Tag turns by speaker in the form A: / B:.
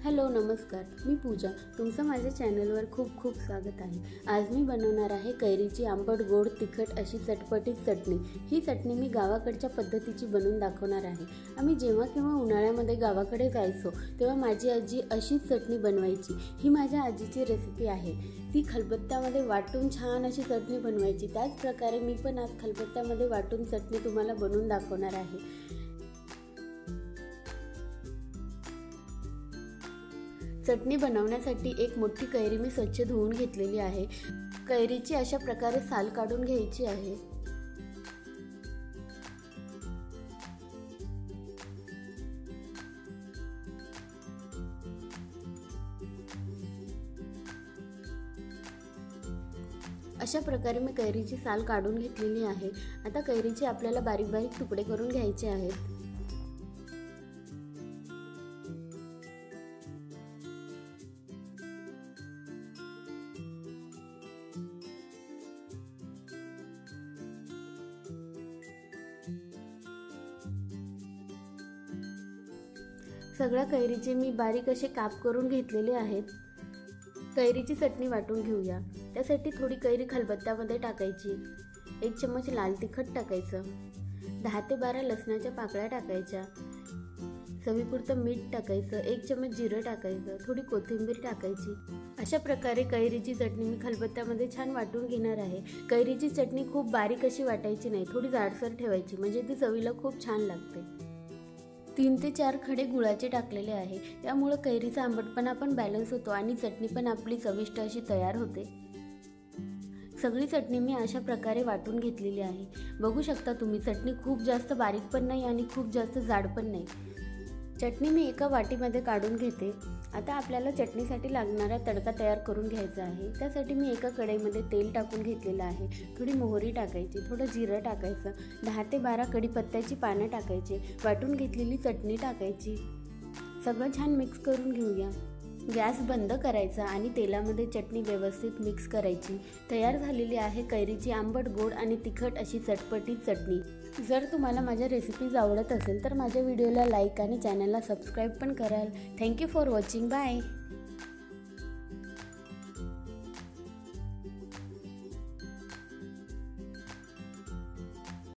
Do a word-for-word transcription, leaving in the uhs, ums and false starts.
A: Hello नमस्कार, मी पूजा. तुमचं माझ्या चॅनलवर खूप खूप स्वागत आहे. आज मी बनवणार आहे कैरीची आंबट गोड तिखट अशी चटपटीत चटणी. ही चटणी मी गावाकडच्या पद्धतीची बनवून दाखवणार आहे. आम्ही जेव्हा केव्हा उन्हाळ्यामध्ये गावाकडे जायचो तेव्हा माझी आजी अशीच चटणी बनवायची. ही माझ्या आजीची रेसिपी आहे. ती खलबत्त्यामध्ये वाटून छान अशी चटणी बनवायची. त्याच प्रकारे मी पण आज खलबत्त्यामध्ये वाटून चटणी तुम्हाला बनवून दाखवणार आहे. चटणी बनवण्यासाठी एक मोठी कैरी मी स्वच्छ धुवून घेतलेली आहे. कैरीची अशा प्रकारे साल काढून घ्यायची आहे. अशा प्रकारे मी कैरीची साल काढून घेतलेली आहे. आता कैरीचे आपल्याला बारीक बारीक तुकडे करून घ्यायचे आहेत. सगळ्या कैरीचे मी बारीक असे काप करून घेतलेले आहेत. कैरीची चटणी वाटून घेऊया. त्यासाठी थोडी कैरी खलबत्त्यामध्ये टाकायची. एक चम्मच लाल तिखट टाकायचं. दहा ते बारा लसणाच्या पाकळ्या टाकायच्या. चवीपुरतं मीठ टाकायचं. एक चम्मच जिरं टाकायचं. थोडी कोथिंबीर टाकायची. अशा प्रकारे कैरीची चटणी मी खलबत्त्यामध्ये छान वाटून घेणार आहे. कैरीची चटणी खूप बारीक अशी वाटायची नाही, थोडी जाडसर ठेवायची, म्हणजे ती चवीला खूप छान लागते. तीन ते चार खडे गुळाचे टाकलेले आहे. त्यामुळे कैरीचा आंबटपणा पण बॅलन्स होतो आणि चटणी पण आपली चविष्ट अशी तयार होते. सगळी चटणी मी अशा प्रकारे वाटून घेतलेली आहे. बघू शकता तुम्ही, चटणी खूप जास्त बारीक पण नाही आणि खूप जास्त जाड पण नाही. चटणी मी एका वाटीमध्ये काढून घेते. आता आपल्याला चटणीसाठी लागणारा तडका तयार करून घ्यायचा आहे. त्यासाठी मी एका कढईमध्ये तेल टाकून घेतलेलं आहे. थोडी मोहरी टाकायची. थोडं जिरं टाकायचं. दहा ते बारा कढीपत्त्याची पानं टाकायची. वाटून घेतलेली चटणी टाकायची. सगळं छान मिक्स करून घेऊया. गॅस बंद करायचा आणि तेलामध्ये चटणी व्यवस्थित मिक्स करायची. तयार झालेली आहे कैरीची आंबट गोड आणि तिखट अशी चटपटीत चटणी. जर तुम्हाला माझ्या रेसिपीज आवडत असेल तर माझ्या व्हिडिओला लाईक आणि चॅनलला सबस्क्राईब पण कराल. Thank you for watching. बाय.